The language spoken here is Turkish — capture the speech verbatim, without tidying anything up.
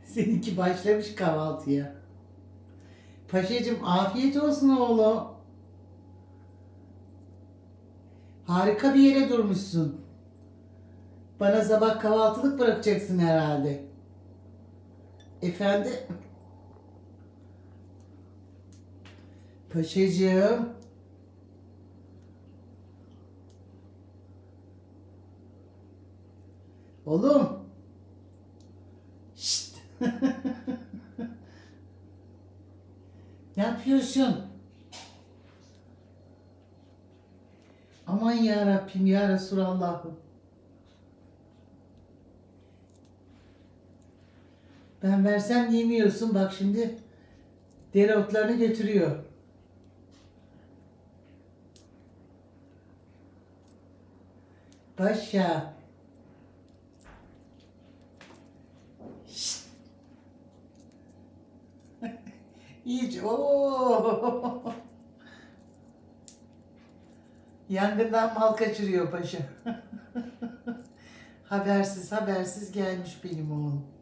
Seninki başlamış kahvaltıya. Paşacığım afiyet olsun oğlum. Harika bir yere durmuşsun. Bana sabah kahvaltılık bırakacaksın herhalde. Efendim? Paşacığım. Oğlum. Şşt. Ne yapıyorsun? Aman ya Rabbim ya Resulallah'ım. Ben versem yemiyorsun. Bak şimdi dereotlarını götürüyor. Paşa. Şşt. İyice. Oo. Yangından mal kaçırıyor paşa. Habersiz habersiz gelmiş benim oğlum.